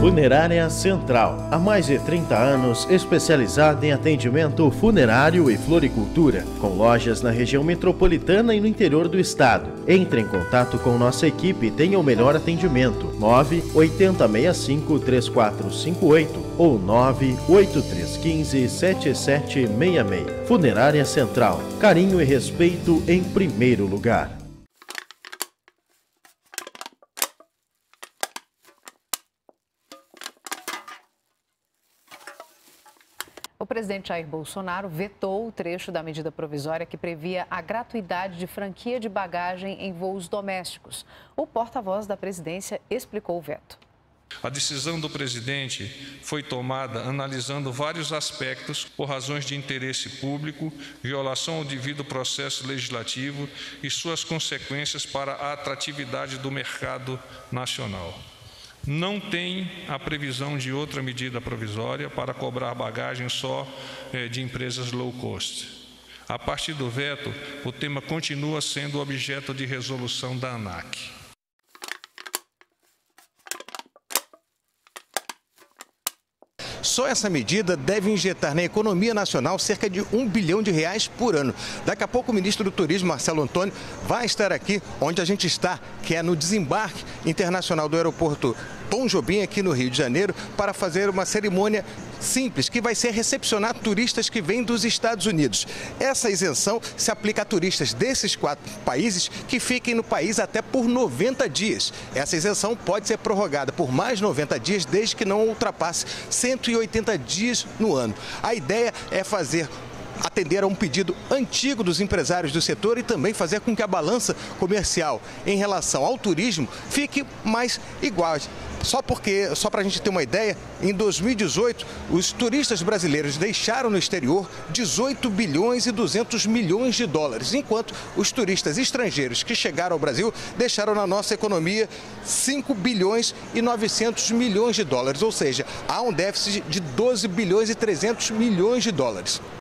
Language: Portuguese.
Funerária Central, há mais de 30 anos especializada em atendimento funerário e floricultura, com lojas na região metropolitana e no interior do estado. Entre em contato com nossa equipe e tenha o melhor atendimento. 98065-3458 ou 98315-7766. Funerária Central, carinho e respeito em primeiro lugar. O presidente Jair Bolsonaro vetou o trecho da medida provisória que previa a gratuidade de franquia de bagagem em voos domésticos. O porta-voz da presidência explicou o veto. A decisão do presidente foi tomada analisando vários aspectos por razões de interesse público, violação ao devido processo legislativo e suas consequências para a atratividade do mercado nacional. Não tem a previsão de outra medida provisória para cobrar bagagem só de empresas low cost. A partir do veto, o tema continua sendo objeto de resolução da ANAC. Só essa medida deve injetar na economia nacional cerca de R$1 bilhão por ano. Daqui a pouco o ministro do Turismo, Marcelo Antônio, vai estar aqui onde a gente está, que é no desembarque internacional do aeroporto Tom Jobim, aqui no Rio de Janeiro, para fazer uma cerimônia simples, que vai ser recepcionar turistas que vêm dos Estados Unidos. Essa isenção se aplica a turistas desses 4 países que fiquem no país até por 90 dias. Essa isenção pode ser prorrogada por mais 90 dias, desde que não ultrapasse 180 dias no ano. A ideia é atender a um pedido antigo dos empresários do setor e também fazer com que a balança comercial em relação ao turismo fique mais igual. Só para a gente ter uma ideia, em 2018, os turistas brasileiros deixaram no exterior 18 bilhões e 200 milhões de dólares, enquanto os turistas estrangeiros que chegaram ao Brasil deixaram na nossa economia 5 bilhões e 900 milhões de dólares, ou seja, há um déficit de 12 bilhões e 300 milhões de dólares.